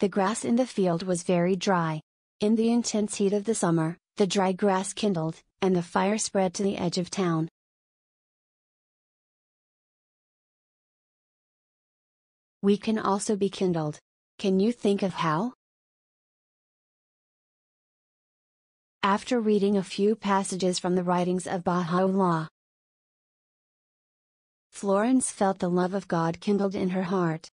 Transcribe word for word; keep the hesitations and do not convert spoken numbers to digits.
The grass in the field was very dry. In the intense heat of the summer, the dry grass kindled, and the fire spread to the edge of town. We can also be kindled. Can you think of how? After reading a few passages from the writings of Baha'u'llah, Florence felt the love of God kindled in her heart.